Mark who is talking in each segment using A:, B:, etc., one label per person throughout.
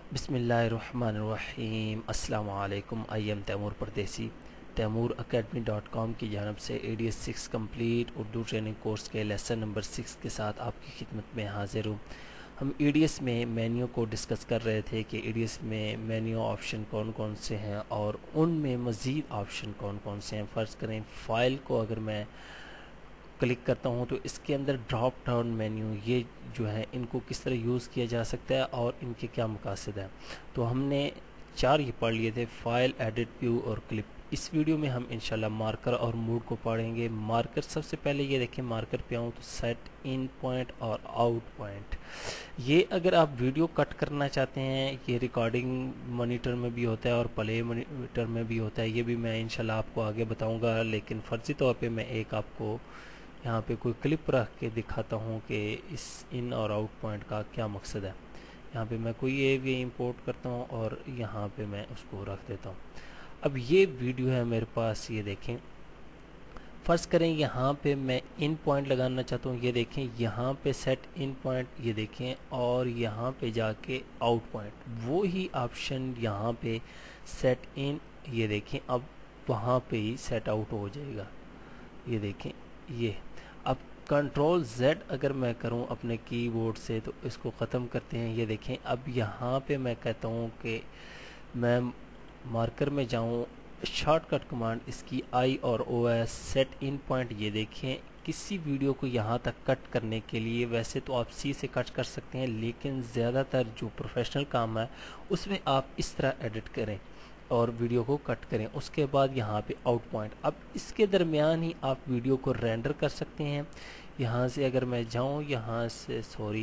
A: बिस्मिल्लाहिर्रहमानिर्रहीम। अस्सलाम वालेकुम। आई एम तैमूर परदेसी। तैमूरacademy.com की जानब से ADS 6 complete Urdu training course के लेसन नंबर 6 के साथ आपकी खिदमत में हाजिर हूँ। हम EDS में मेन्यू को डिस्कस कर रहे थे कि EDS में मेन्यू ऑप्शन कौन कौन से हैं और उनमें मज़ीद ऑप्शन कौन कौन से हैं। फ़र्ज़ करें फ़ाइल को अगर मैं क्लिक करता हूँ तो इसके अंदर ड्रॉप डाउन मेन्यू ये जो है इनको किस तरह यूज़ किया जा सकता है और इनके क्या मकासद हैं। तो हमने 4 ये पढ़ लिए थे, फाइल, एडिट, व्यू और क्लिप। इस वीडियो में हम इंशाल्लाह मार्कर और मूड को पढ़ेंगे। मार्कर सबसे पहले ये देखें, मार्कर पे आऊँ तो सेट इन पॉइंट और आउट पॉइंट। ये अगर आप वीडियो कट करना चाहते हैं, ये रिकॉर्डिंग मॉनिटर में भी होता है और प्ले मॉनिटर में भी होता है। ये भी मैं इंशाल्लाह आपको आगे बताऊंगा, लेकिन फ़र्ज़ी तौर पे मैं एक आपको यहाँ पे कोई क्लिप रख के दिखाता हूँ कि इस इन और आउट पॉइंट का क्या मकसद है। यहाँ पे मैं कोई ए भी इंपोर्ट करता हूँ और यहाँ पे मैं उसको रख देता हूँ। अब ये वीडियो है मेरे पास, ये देखें। फ़र्ज़ करें यहाँ पे मैं इन पॉइंट लगाना चाहता हूँ, ये देखें यहाँ पे सेट इन पॉइंट, ये देखें, और यहाँ पे जाके आउट पॉइंट, वो ही ऑप्शन यहाँ पे सेट इन, ये देखें, अब वहाँ पे ही सेट आउट हो जाएगा। ये देखें, ये अब कंट्रोल Z अगर मैं करूं अपने कीबोर्ड से तो इसको ख़त्म करते हैं। ये देखें, अब यहाँ पे मैं कहता हूँ कि मैं मार्कर में जाऊं, शॉर्टकट कमांड इसकी I और OS सेट इन पॉइंट। ये देखें, किसी वीडियो को यहाँ तक कट करने के लिए वैसे तो आप C से कट कर सकते हैं, लेकिन ज़्यादातर जो प्रोफेशनल काम है उसमें आप इस तरह एडिट करें और वीडियो को कट करें। उसके बाद यहाँ पे आउट पॉइंट, अब इसके दरमियान ही आप वीडियो को रेंडर कर सकते हैं। यहाँ से अगर मैं जाऊँ, यहाँ से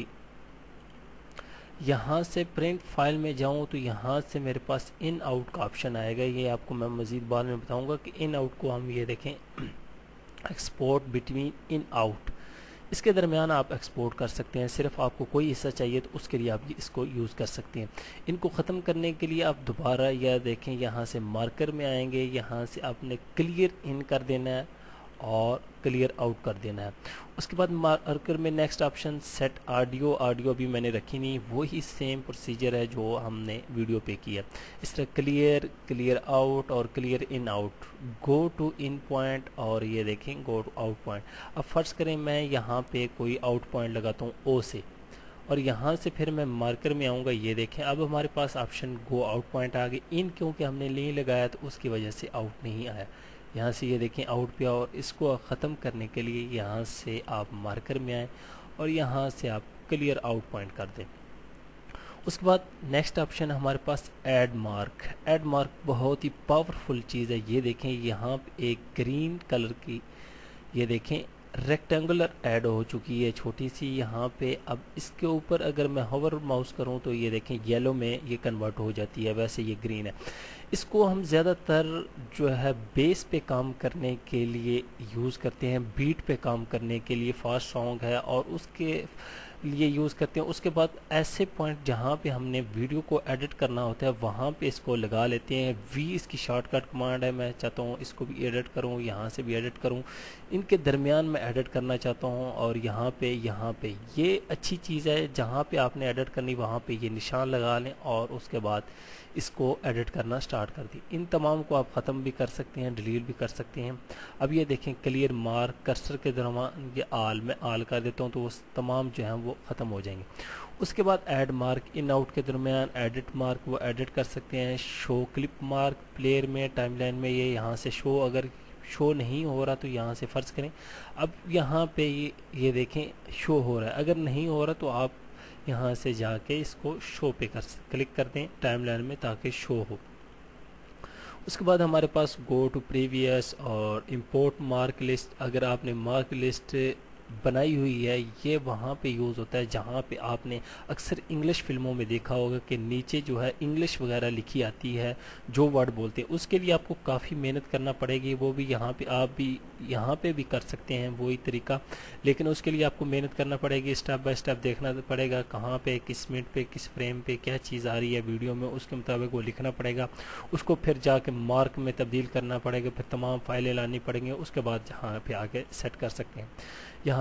A: यहाँ से प्रिंट फाइल में जाऊँ तो यहाँ से मेरे पास इन आउट का ऑप्शन आएगा। ये आपको मैं मज़ीद बाद में बताऊँगा कि इन आउट को हम ये देखें एक्सपोर्ट बिटवीन इन आउट, इसके दरमियान आप एक्सपोर्ट कर सकते हैं। सिर्फ आपको कोई हिस्सा चाहिए तो उसके लिए आप इसको यूज़ कर सकते हैं। इनको ख़त्म करने के लिए आप दोबारा यह देखें, यहाँ से मार्कर में आएंगे, यहाँ से आपने क्लियर इन कर देना है और क्लियर आउट कर देना है। उसके बाद मार्कर में next option set audio. Audio भी मैंने रखी नहीं, वही सेम प्रोसीजर है जो हमने वीडियो पे किया। इस तरह क्लियर, क्लियर आउट और clear in out, go to in point और ये देखें गो टू आउट पॉइंट। अब फ़र्ज़ करें मैं यहाँ पे कोई आउट पॉइंट लगाता हूँ O से और यहाँ से फिर मैं मार्कर में आऊँगा। ये देखें, अब हमारे पास ऑप्शन गो आउट पॉइंट आ गए। इन क्योंकि हमने नहीं लगाया तो उसकी वजह से आउट नहीं आया। यहाँ से ये देखें आउट पे, और इसको ख़त्म करने के लिए यहाँ से आप मार्कर में आएँ और यहाँ से आप क्लियर आउट पॉइंट कर दें। उसके बाद नेक्स्ट ऑप्शन हमारे पास ऐड मार्क। ऐड मार्क बहुत ही पावरफुल चीज़ है। ये देखें, यहाँ पे एक ग्रीन कलर की, ये देखें, रेक्टेंगुलर ऐड हो चुकी है छोटी सी यहाँ पे। अब इसके ऊपर अगर मैं होवर माउस करूँ तो ये देखें येलो में ये कन्वर्ट हो जाती है, वैसे ये ग्रीन है। इसको हम ज़्यादातर जो है बेस पे काम करने के लिए यूज़ करते हैं, बीट पे काम करने के लिए, फास्ट सॉन्ग है और उसके लिए यूज़ करते हैं। उसके बाद ऐसे पॉइंट जहाँ पे हमने वीडियो को एडिट करना होता है वहाँ पे इसको लगा लेते हैं। V इसकी शॉर्टकट कमांड है। मैं चाहता हूँ इसको भी एडिट करूँ, यहाँ से भी एडिट करूँ, इनके दरमियान मैं एडिट करना चाहता हूँ। और यहाँ पे ये अच्छी चीज़ है, जहाँ पे आपने एडिट करनी वहाँ पे ये निशान लगा लें और उसके बाद इसको एडिट करना स्टार्ट कर दी। इन तमाम को आप ख़त्म भी कर सकते हैं, डिलीट भी कर सकते हैं। अब ये देखें क्लियर मार्क, कर्सर के दरमियान ये आल, मैं आल कर देता हूँ तो वो तमाम जो हैं वो ख़त्म हो जाएंगे। उसके बाद ऐड मार्क, इन आउट के दरमियान एडिट मार्क, वो एडिट कर सकते हैं। शो क्लिप मार्क, प्लेयर में, टाइमलाइन में, ये यहाँ से शो, अगर शो नहीं हो रहा तो यहाँ से फ़र्ज़ करें अब यहाँ पे ये देखें शो हो रहा है। अगर नहीं हो रहा तो आप यहाँ से जाके इसको शो पे क्लिक कर दें टाइमलाइन में ताकि शो हो। उसके बाद हमारे पास गो टू प्रीवियस और इंपोर्ट मार्क लिस्ट। अगर आपने मार्क लिस्ट बनाई हुई है, ये वहाँ पे यूज़ होता है जहाँ पे आपने अक्सर इंग्लिश फिल्मों में देखा होगा कि नीचे जो है इंग्लिश वगैरह लिखी आती है, जो वर्ड बोलते हैं। उसके लिए आपको काफ़ी मेहनत करना पड़ेगी, वो भी यहाँ पे आप भी यहाँ पे भी कर सकते हैं वही तरीका, लेकिन उसके लिए आपको मेहनत करना पड़ेगी। स्टेप बाय स्टेप देखना पड़ेगा कहाँ पे, किस मिनट पे, किस फ्रेम पे क्या चीज़ आ रही है वीडियो में, उसके मुताबिक वो लिखना पड़ेगा। उसको फिर जाके मार्क में तब्दील करना पड़ेगा, फिर तमाम फाइलें लानी पड़ेंगी। उसके बाद जहाँ पे आके सेट कर सकते हैं। यहाँ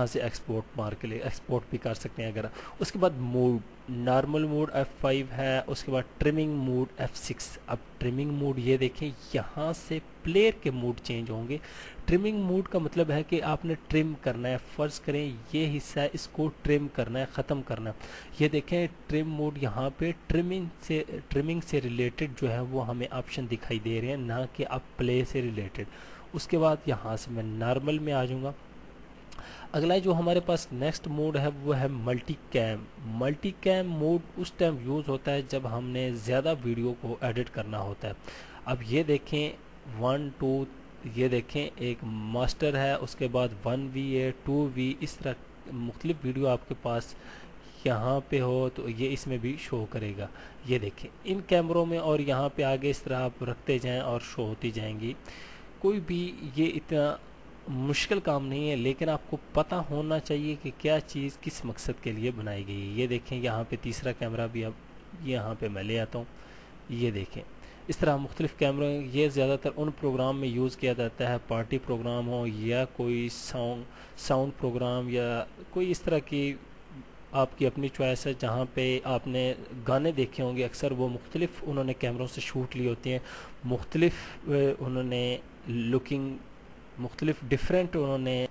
A: यहाँ से एक्सपोर्ट मार के लिए एक्सपोर्ट भी कर सकते हैं अगर। उसके बाद मोड, नॉर्मल मोड F5 है, उसके बाद ट्रिमिंग मोड F6। अब ट्रिमिंग मोड ये देखें यहाँ से प्लेयर के मूड चेंज होंगे। ट्रिमिंग मोड का मतलब है कि आपने ट्रिम करना है, फ़र्ज़ करें ये हिस्सा है इसको ट्रिम करना है, ख़त्म करना है। ये देखें ट्रिम मोड यहाँ पे ट्रिमिंग से रिलेटेड जो है वो हमें ऑप्शन दिखाई दे रहे हैं, ना कि अब प्ले से रिलेटेड। उसके बाद यहाँ से मैं नॉर्मल में आ जाऊँगा। अगला जो हमारे पास नेक्स्ट मोड है वो है multi cam. Multi cam mode उस टाइम यूज़ होता है जब हमने ज़्यादा वीडियो को एडिट करना होता है। अब ये देखें 1 2, ये देखें एक मास्टर है, उसके बाद 1V है, 2V, इस तरह मुख्तलिफ वीडियो आपके पास यहाँ पे हो तो ये इसमें भी शो करेगा। ये देखें इन कैमरों में, और यहाँ पे आगे इस तरह आप रखते जाएं और शो होती जाएंगी। कोई भी ये इतना मुश्किल काम नहीं है, लेकिन आपको पता होना चाहिए कि क्या चीज़ किस मकसद के लिए बनाई गई है। ये देखें यहाँ पे तीसरा कैमरा भी अब यहाँ पे मैं ले आता हूँ। ये देखें इस तरह मुख्तलिफ कैमरे, ये ज़्यादातर उन प्रोग्राम में यूज़ किया जाता है, पार्टी प्रोग्राम हो या कोई साउंड प्रोग्राम या कोई इस तरह की आपकी अपनी चॉइस है। जहाँ पे आपने गाने देखे होंगे अक्सर वो मुख्तलिफ उन्होंने कैमरों से शूट ली होती हैं, मुख्तलिफ उन्होंने लुकिंग मुख्तलिफ डिफरेंट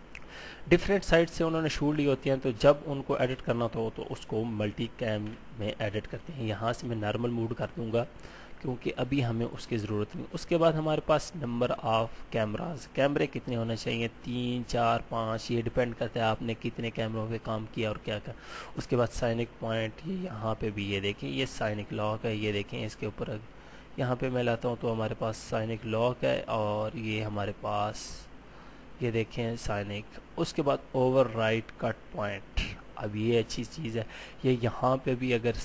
A: साइड से उन्होंने शूट ली होती हैं। तो जब उनको एडिट करना हो तो उसको मल्टी कैम में एडिट करते हैं। यहाँ से मैं नॉर्मल मूड कर दूँगा क्योंकि अभी हमें उसकी ज़रूरत नहीं। उसके बाद हमारे पास नंबर ऑफ़ कैमराज, कैमरे कितने होने चाहिए, 3 4 5, ये डिपेंड करता है आपने कितने कैमरों पे काम किया और क्या कर। उसके बाद साइनिक पॉइंट, ये यहाँ पे भी ये देखें ये साइनिक लॉक है। ये देखें इसके ऊपर यहाँ पे मैं लाता हूँ तो हमारे पास साइनिक लॉक है, और ये हमारे पास ये देखें साइनिक। उसके बाद ओवरराइट कट पॉइंट, अब ये अच्छी चीज़ है। ये यहाँ पे भी अगर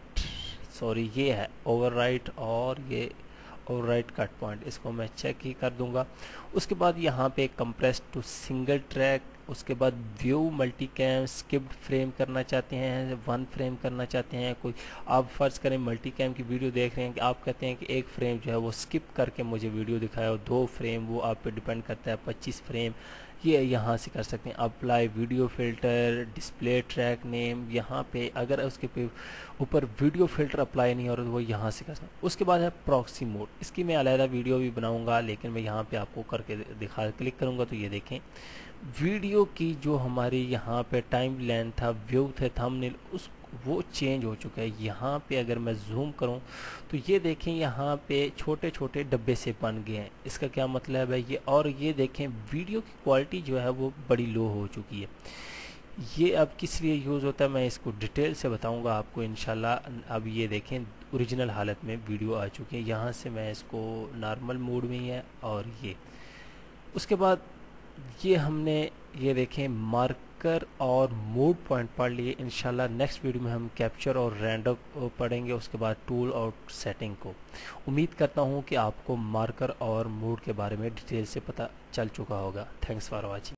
A: ये है ओवरराइट, और ये ओवरराइट कट पॉइंट, इसको मैं चेक ही कर दूंगा। उसके बाद यहाँ पे कंप्रेस टू सिंगल ट्रैक, उसके बाद view multi cam, skipped frame करना चाहते हैं, 1 फ्रेम करना चाहते हैं। कोई आप फ़र्ज़ करें मल्टी कैम की वीडियो देख रहे हैं कि आप कहते हैं कि 1 फ्रेम जो है वो स्किप करके मुझे वीडियो दिखाया, और 2 फ्रेम वो आप पे डिपेंड करता है, 25 फ्रेम ये यहाँ से कर सकते हैं। Apply video filter, display track name, यहाँ पे अगर उसके पे ऊपर वीडियो फ़िल्टर अप्लाई नहीं हो रहा तो वो यहाँ से कर सकते हैं। उसके बाद है प्रॉक्सी मोड, इसकी मैं अलहदा वीडियो भी बनाऊँगा, लेकिन मैं यहाँ पे आपको करके क्लिक करूँगा तो ये देखें वीडियो की जो हमारी यहाँ पे टाइम लेंथ था, व्यू थे, थंबनेल, वो चेंज हो चुका है। यहाँ पे अगर मैं जूम करूँ तो ये देखें यहाँ पे छोटे छोटे डब्बे से बन गए हैं। इसका क्या मतलब है ये, और ये देखें वीडियो की क्वालिटी जो है वो बड़ी लो हो चुकी है। ये अब किस लिए यूज़ होता है मैं इसको डिटेल से बताऊंगा आपको इंशाल्लाह। अब ये देखें ओरिजिनल हालत में वीडियो आ चुकी है। यहाँ से मैं इसको नॉर्मल मोड में ही है, और ये उसके बाद ये हमने ये देखें मार्कर और मोड पॉइंट पढ़ लिए। इंशाल्लाह नेक्स्ट वीडियो में हम कैप्चर और रेंडर पढ़ेंगे, उसके बाद टूल और सेटिंग को। उम्मीद करता हूँ कि आपको मार्कर और मोड के बारे में डिटेल से पता चल चुका होगा। Thanks for watching.